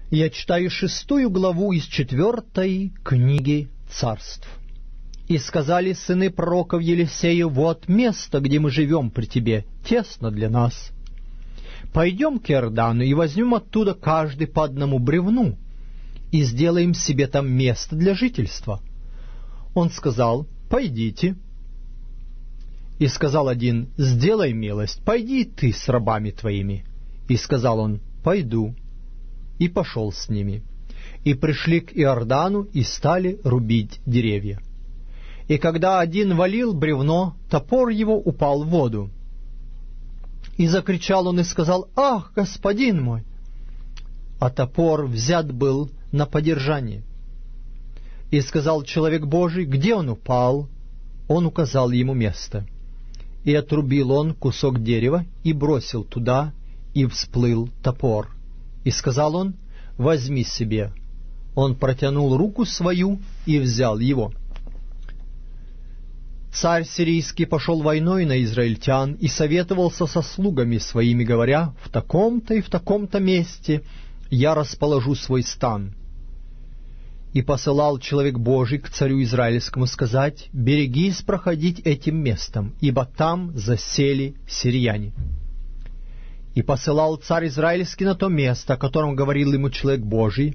Я читаю 6 главу из 4 книги Царств. «И сказали сыны пророков Елисею: вот место, где мы живем при тебе, тесно для нас. Пойдем к Иордану и возьмем оттуда каждый по одному бревну, и сделаем себе там место для жительства». Он сказал: пойдите. И сказал один: сделай милость, пойди ты с рабами твоими. И сказал он: пойду. И пошел с ними. И пришли к Иордану и стали рубить деревья. И когда один валил бревно, топор его упал в воду. И закричал он и сказал: ах, господин мой! А топор взят был на подержание. И сказал человек Божий: где он упал? Он указал ему место. И отрубил он кусок дерева и бросил туда, и всплыл топор. И сказал он: возьми себе. Он протянул руку свою и взял его. Царь сирийский пошел войной на израильтян и советовался со слугами своими, говоря: в таком-то и в таком-то месте я расположу свой стан. И посылал человек Божий к царю израильскому сказать: берегись проходить этим местом, ибо там засели сирияне. И посылал царь израильский на то место, о котором говорил ему человек Божий,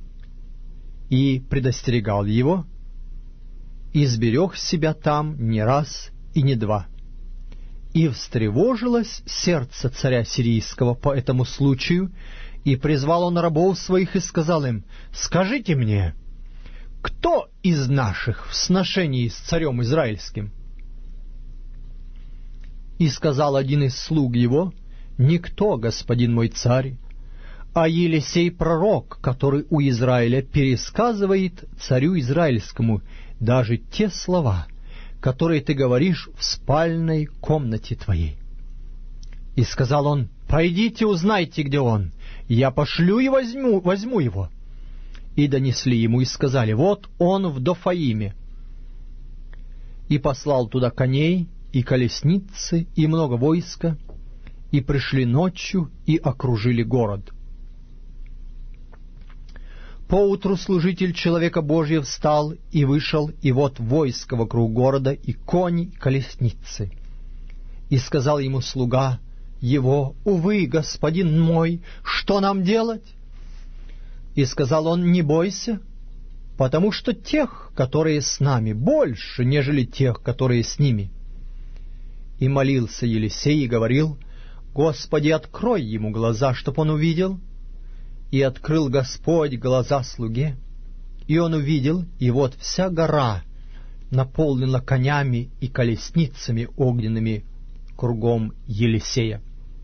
и предостерегал его, и сберег себя там не раз и не два. И встревожилось сердце царя сирийского по этому случаю, и призвал он рабов своих и сказал им: скажите мне, кто из наших в сношении с царем израильским? И сказал один из слуг его: никто, господин мой царь, а Елисей пророк, который у Израиля пересказывает царю израильскому даже те слова, которые ты говоришь в спальной комнате твоей. И сказал он: пойдите, узнайте, где он, я пошлю и возьму его. И донесли ему и сказали: вот он в Дофаиме. И послал туда коней и колесницы и много войска, и пришли ночью и окружили город. Поутру служитель человека Божия встал и вышел, и вот войско вокруг города, и кони, и колесницы. И сказал ему слуга его: увы, господин мой, что нам делать? И сказал он: не бойся, потому что тех, которые с нами, больше, нежели тех, которые с ними. И молился Елисей и говорил: Господи, открой ему глаза, чтоб он увидел. И открыл Господь глаза слуге, и он увидел, и вот вся гора наполнена конями и колесницами огненными кругом Елисея.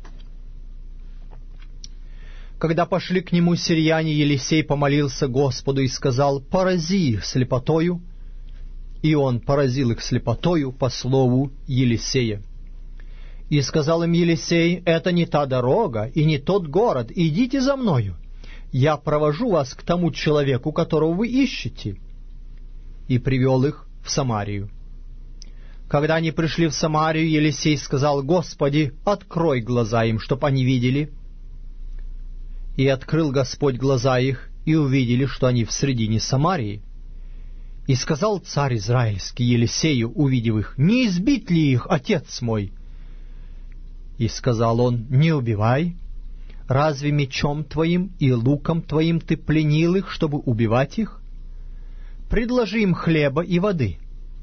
Когда пошли к нему сирияне, Елисей помолился Господу и сказал: порази их слепотою. И он поразил их слепотою по слову Елисея. И сказал им Елисей: это не та дорога и не тот город, идите за мною, я провожу вас к тому человеку, которого вы ищете. И привел их в Самарию. Когда они пришли в Самарию, Елисей сказал: Господи, открой глаза им, чтоб они видели. И открыл Господь глаза их, и увидели, что они в средине Самарии. И сказал царь израильский Елисею, увидев их: не избить ли их, отец мой? И сказал он: не убивай. Разве мечом твоим и луком твоим ты пленил их, чтобы убивать их? Предложи им хлеба и воды.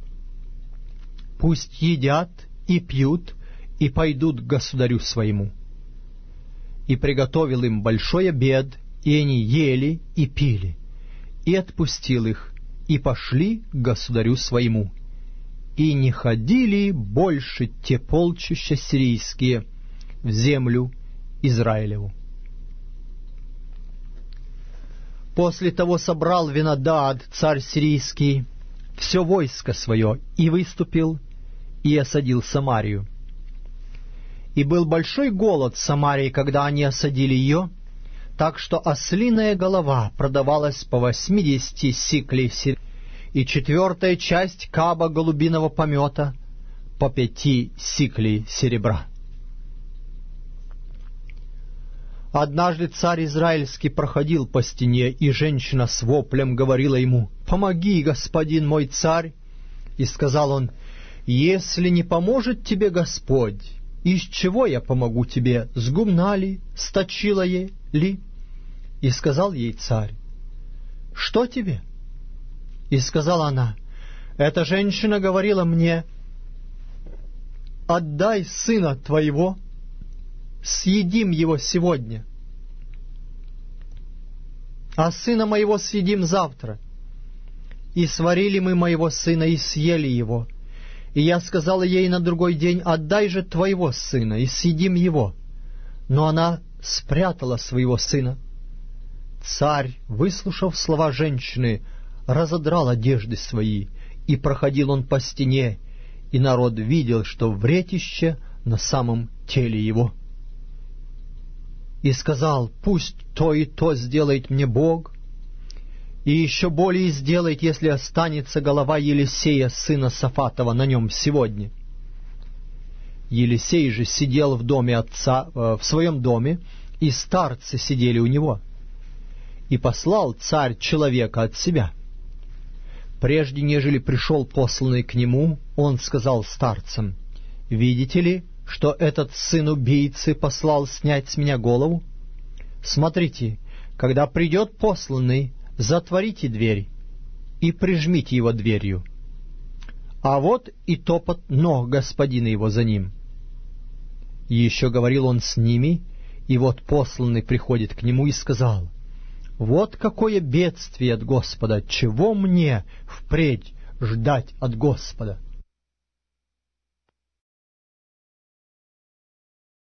Пусть едят и пьют, и пойдут к государю своему. И приготовил им большой обед, и они ели и пили, и отпустил их, и пошли к государю своему. И не ходили больше те полчища сирийские в землю Израилеву. После того собрал Венадад, царь сирийский, все войско свое, и выступил, и осадил Самарию. И был большой голод в Самарии, когда они осадили ее, так что ослиная голова продавалась по 80 сиклей, и 4 часть каба голубиного помета по 5 сиклей серебра. Однажды царь израильский проходил по стене, и женщина с воплем говорила ему: «Помоги, господин мой царь!» И сказал он: «Если не поможет тебе Господь, из чего я помогу тебе, с гумна ли, с точила ли?» И сказал ей царь: «Что тебе?» И сказала она: «Эта женщина говорила мне: отдай сына твоего, съедим его сегодня, а сына моего съедим завтра. И сварили мы моего сына и съели его. И я сказала ей на другой день: отдай же твоего сына, и съедим его. Но она спрятала своего сына». Царь, выслушав слова женщины, разодрал одежды свои, и проходил он по стене, и народ видел, что вретище на самом теле его. И сказал: «Пусть то и то сделает мне Бог, и еще более сделает, если останется голова Елисея, сына Сафатова, на нем сегодня». Елисей же сидел в доме отца, в своем доме, и старцы сидели у него. И послал царь человека от себя. Прежде нежели пришел посланный к нему, он сказал старцам: «Видите ли, что этот сын убийцы послал снять с меня голову? Смотрите, когда придет посланный, затворите дверь и прижмите его дверью. А вот и топот ног господина его за ним». И еще говорил он с ними, и вот посланный приходит к нему и сказал: «Вот какое бедствие от Господа! Чего мне впредь ждать от Господа?»